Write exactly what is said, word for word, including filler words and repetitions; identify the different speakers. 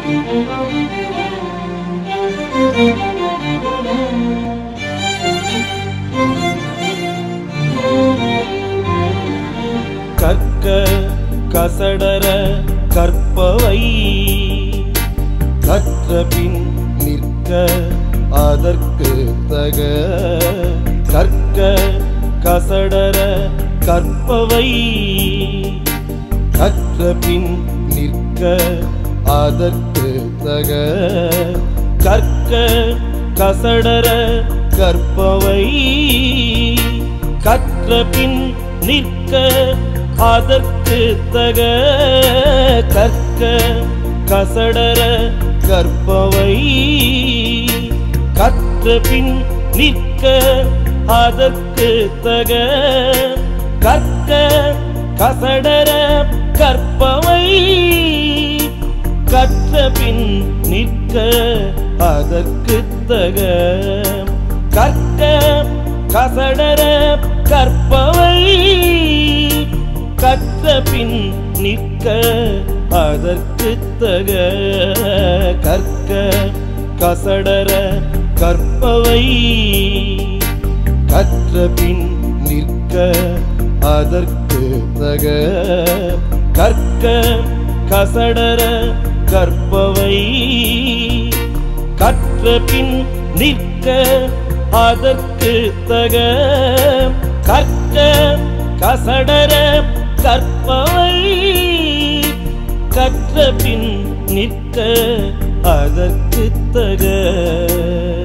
Speaker 1: கற்க கசடர கற்பவை கற்ற பின் நிற்க அதற்கு தக. கற்க கசடர கற்பவை கற்ற பின் நிற்க அதற்கு தக. கற்க கசடர கற்பவை கற்ற பின் நிற்க அதற்கு தக. கற்க கசடர கற்பவை கற்ற பின் நிற்க அதற்கு தக. கற்க கசடர கற்பவை கற்ற பின் நிற்க அதற்கு தக. கற்க கசடர கற்பவை கற்ற பின் நிற்க அதற்கு தக. கற்க கசடர கற்பவை கற்ற பின் நிற்க அதற்கு தக. கற்க கசடர கற்பவை கற்ற பின் நிற்க அதற்கு தக. கற்க கசடர கற்பவை கற்ற பின் நிற்க அதற்கு தக.